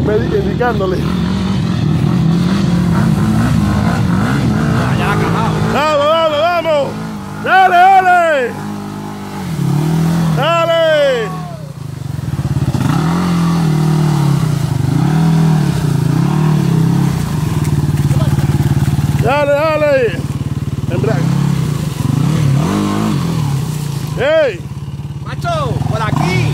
indicándole. Ya, cajado. ¡Vamos, vamos, vamos! ¡Dale, dale! ¡Dale! ¡Dale, dale! ¡Embrague! ¡Ey! Macho, por aquí.